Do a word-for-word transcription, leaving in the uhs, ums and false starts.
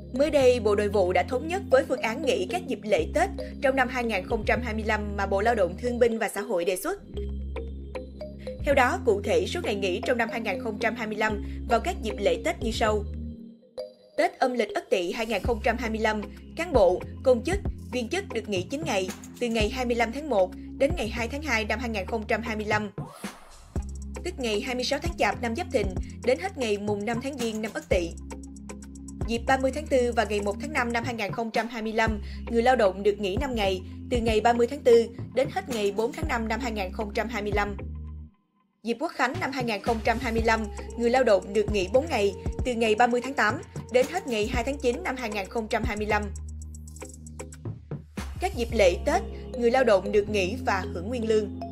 Mới đây, Bộ Nội vụ đã thống nhất với phương án nghỉ các dịp lễ Tết trong năm hai nghìn không trăm hai mươi lăm mà Bộ Lao động Thương binh và Xã hội đề xuất. Theo đó, cụ thể số ngày nghỉ trong năm hai nghìn không trăm hai mươi lăm vào các dịp lễ Tết như sau. Tết âm lịch Ất Tỵ hai nghìn không trăm hai mươi lăm, cán bộ, công chức, viên chức được nghỉ chín ngày, từ ngày hai mươi lăm tháng một đến ngày hai tháng hai năm hai nghìn không trăm hai mươi lăm. Tức ngày hai mươi sáu tháng Chạp năm Giáp Thìn đến hết ngày mùng năm tháng Giêng năm Ất Tỵ. Dịp ba mươi tháng tư và ngày một tháng năm năm hai nghìn không trăm hai mươi lăm, người lao động được nghỉ năm ngày, từ ngày ba mươi tháng tư đến hết ngày bốn tháng năm năm hai nghìn không trăm hai mươi lăm. Dịp Quốc khánh năm hai nghìn không trăm hai mươi lăm, người lao động được nghỉ bốn ngày, từ ngày ba mươi tháng tám đến hết ngày hai tháng chín năm hai nghìn không trăm hai mươi lăm. Các dịp lễ Tết, người lao động được nghỉ và hưởng nguyên lương.